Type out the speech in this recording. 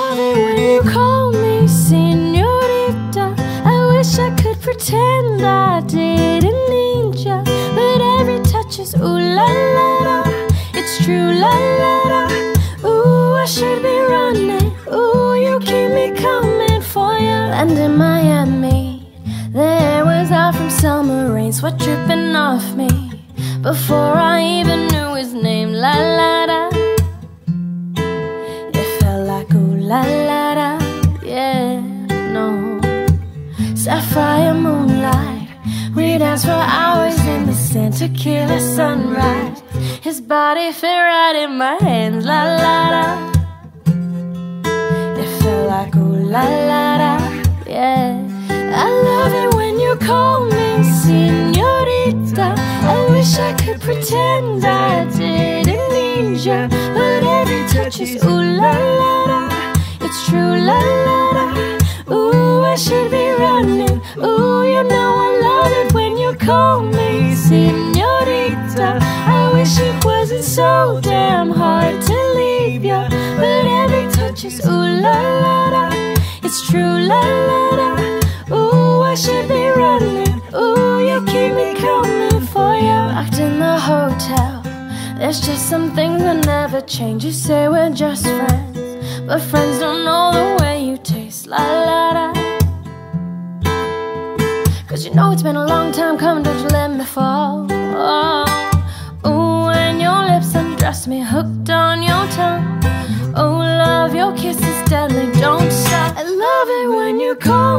love it when you call me Señorita. I wish I could pretend I didn't need ya, but every touch is ooh la la la. It's true la la la. Ooh, I should be running. Ooh, you keep me coming for ya. Land in Miami, there was out from summer rain, sweat dripping off me before I even knew his name. La la da. It felt like ooh la la da. Yeah, no. Sapphire moonlight, we danced for hours in the sand, tequila sunrise. His body fit right in my hands. La la da. It felt like ooh la la da. Yeah, I love it when you call me Señorita. I wish I could pretend I didn't need ya, but every touch is ooh la la la. It's true la la la. Ooh, I should be running. Ooh, you know I love it when you call me Señorita. I wish it wasn't so damn hard to leave ya, but every touch is ooh la la la. It's true la la la. Ooh, I should be running. Ooh, you keep me coming for ya. Locked in the hotel, there's just some things that never change. You say we're just friends, but friends don't know the way you taste. La la la. Cause you know it's been a long time coming, don't you let me fall. Oh, ooh, and your lips undress me, hooked on your tongue. Oh, love, your kiss is deadly, don't stop. I love it when you call